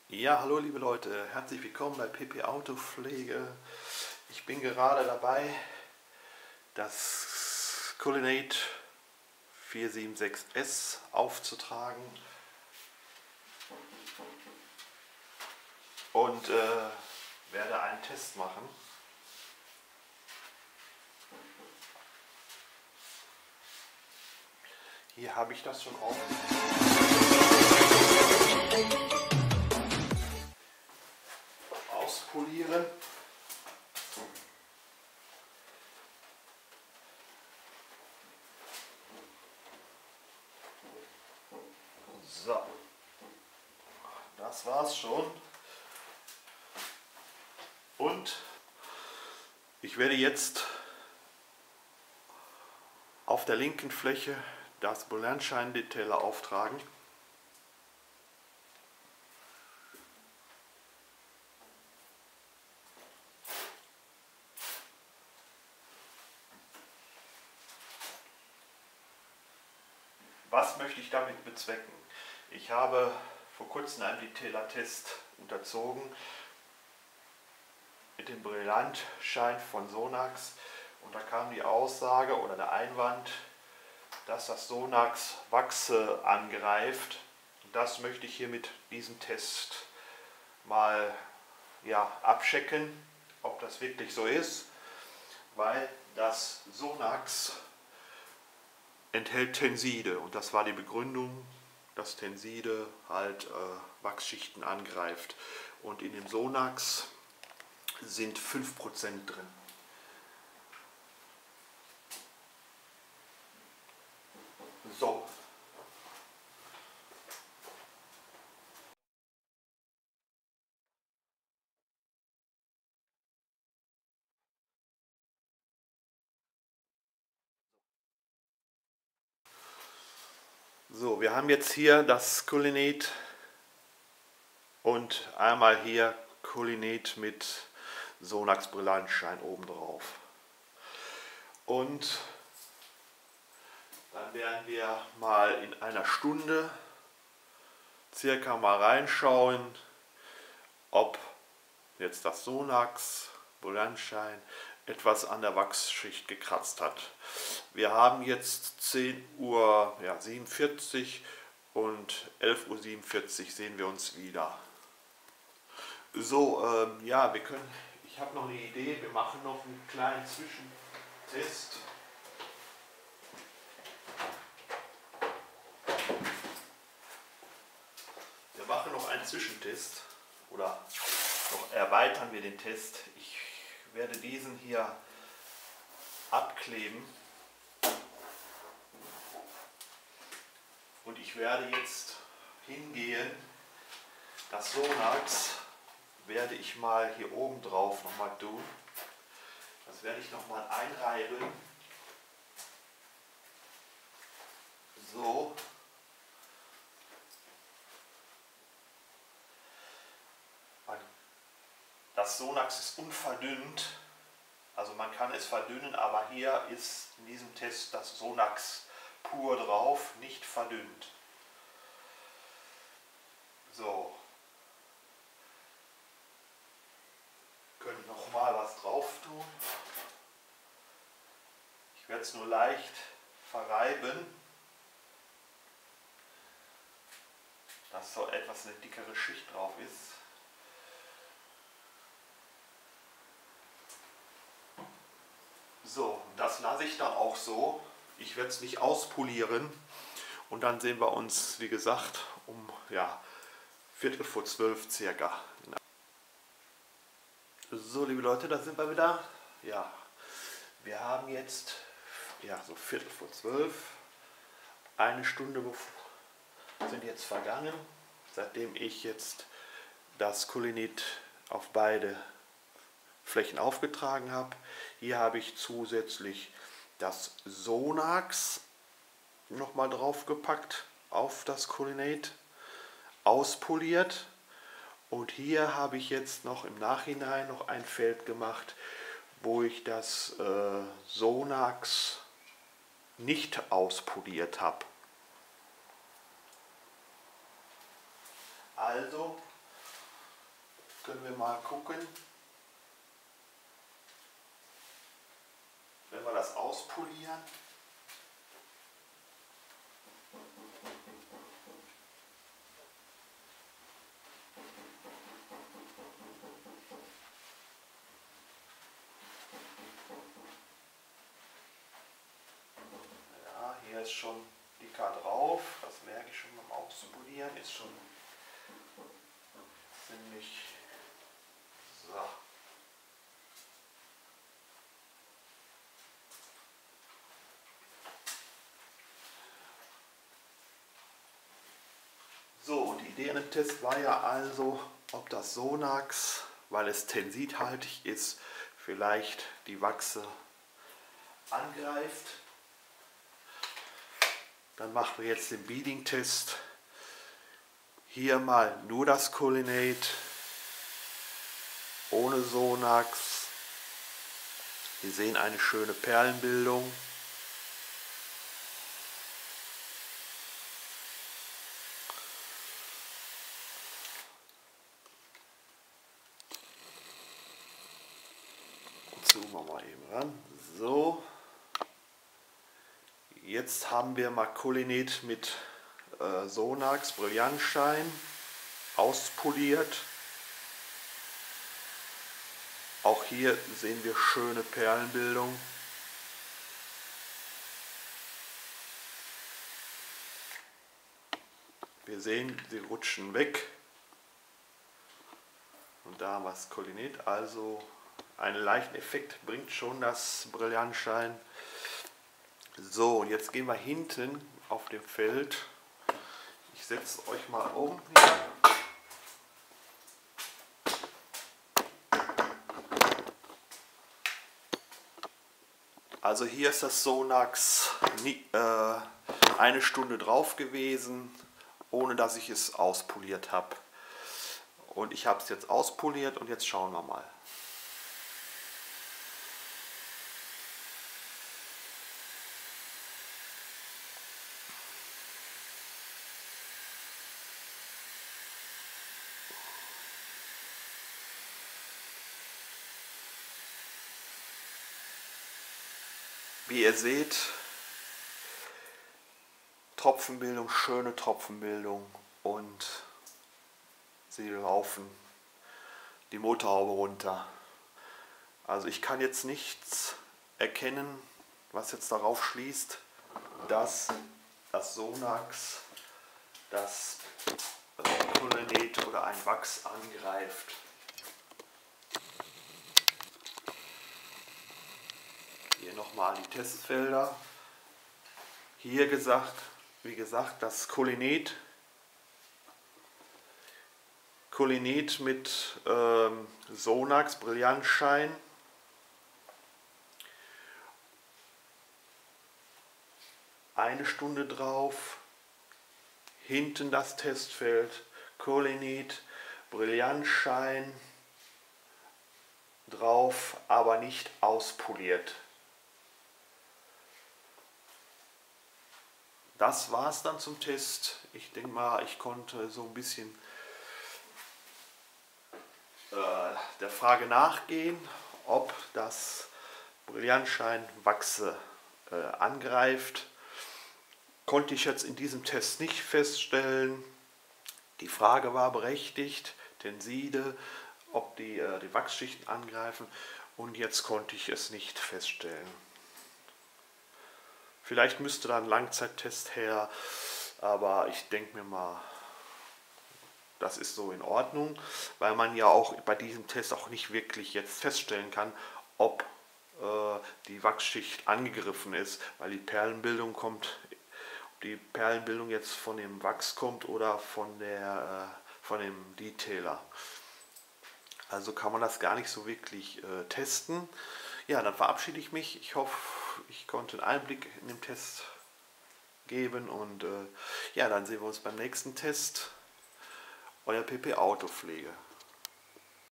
Ja, hallo liebe Leute, herzlich willkommen bei PP Autopflege. Ich bin gerade dabei, das Culinate 476S aufzutragen und werde einen Test machen. Hier habe ich das schon auf. Auspolieren. So, das war's schon. Und ich werde jetzt auf der linken Fläche das Boulangescheinden-Detailer auftragen. Was möchte ich damit bezwecken? Ich habe vor kurzem einen Detailer-Test unterzogen mit dem Brillantschein von Sonax und da kam die Aussage oder der Einwand, dass das Sonax Wachse angreift. Und das möchte ich hier mit diesem Test mal abchecken, ob das wirklich so ist, weil das Sonax enthält Tenside und das war die Begründung, dass Tenside halt Wachsschichten angreift. Und in dem Sonax sind 5% drin. So. So, wir haben jetzt hier das Culinate und einmal hier Culinate mit Sonax Brillantschein oben drauf. Und dann werden wir mal in einer Stunde circa mal reinschauen, ob jetzt das Sonax Brillantschein etwas an der Wachsschicht gekratzt hat. Wir haben jetzt 10:47 Uhr und 11:47 Uhr sehen wir uns wieder. So, ich habe noch eine Idee, wir machen noch einen kleinen Zwischentest. Wir machen noch einen Zwischentest oder noch erweitern wir den Test. Ich werde diesen hier abkleben und ich werde jetzt hingehen, das Sonax werde ich mal hier oben drauf nochmal tun. Das werde ich nochmal einreiben. So. Das Sonax ist unverdünnt, also man kann es verdünnen, aber hier ist in diesem Test das Sonax pur drauf, nicht verdünnt. So. Wir können nochmal was drauf tun. Ich werde es nur leicht verreiben, dass so etwas eine dickere Schicht drauf ist. So, das lasse ich dann auch so. Ich werde es nicht auspolieren und dann sehen wir uns, wie gesagt, um 11:45 circa. So, liebe Leute, da sind wir wieder. Ja, wir haben jetzt so 11:45. Eine Stunde sind jetzt vergangen, seitdem ich jetzt das Culinate auf beide Flächen aufgetragen habe. Hier habe ich zusätzlich das Sonax nochmal draufgepackt auf das Culinate, auspoliert. Und hier habe ich jetzt noch im Nachhinein noch ein Feld gemacht, wo ich das Sonax nicht auspoliert habe. Also können wir mal gucken, wenn wir das auspolieren. Ja, hier ist schon dicker drauf, das merke ich schon beim Auspolieren, ist schon ziemlich so. So, und die Idee an dem Test war ja also, ob das Sonax, weil es tensithaltig ist, vielleicht die Wachse angreift. Dann machen wir jetzt den Beading-Test. Hier mal nur das Colinate, ohne Sonax. Wir sehen eine schöne Perlenbildung. Zoomen wir mal eben ran. So. Jetzt haben wir mal Colinate mit Sonax, Brillantschein, auspoliert. Auch hier sehen wir schöne Perlenbildung. Wir sehen, sie rutschen weg. Und da haben wir das Colinate. Also einen leichten Effekt bringt schon das Brillantschein. So, und jetzt gehen wir hinten auf dem Feld. Ich setze euch mal um hier. Also hier ist das Sonax eine Stunde drauf gewesen, ohne dass ich es auspoliert habe. Und ich habe es jetzt auspoliert und jetzt schauen wir mal. Wie ihr seht, Tropfenbildung, schöne Tropfenbildung und sie laufen die Motorhaube runter. Also ich kann jetzt nichts erkennen, was jetzt darauf schließt, dass das Sonax das Colinate oder ein Wachs angreift. Hier nochmal die Testfelder. Hier gesagt, wie gesagt, das Colinate mit Sonax, Brillantschein. Eine Stunde drauf. Hinten das Testfeld, Colinate, Brillantschein drauf, aber nicht auspoliert. Das war es dann zum Test. Ich denke mal, ich konnte so ein bisschen der Frage nachgehen, ob das Brillantschein Wachse angreift. Konnte ich jetzt in diesem Test nicht feststellen. Die Frage war berechtigt, Tenside, ob die Wachsschichten angreifen, und jetzt konnte ich es nicht feststellen. Vielleicht müsste da ein Langzeittest her, aber ich denke mir mal, das ist so in Ordnung, weil man ja auch bei diesem Test auch nicht wirklich jetzt feststellen kann, ob die Wachsschicht angegriffen ist, weil die Perlenbildung jetzt von dem Wachs kommt oder von dem Detailer. Also kann man das gar nicht so wirklich testen. Ja, dann verabschiede ich mich. Ich hoffe, ich konnte einen Einblick in den Test geben, und ja, dann sehen wir uns beim nächsten Test. Euer PP Autopflege.